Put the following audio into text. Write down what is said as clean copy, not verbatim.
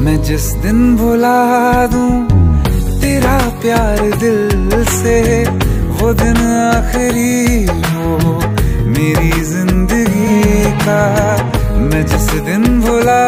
मैं जिस दिन भुला दूं तेरा प्यार दिल से, वो दिन आखिरी हो मेरी जिंदगी का। मैं जिस दिन भुला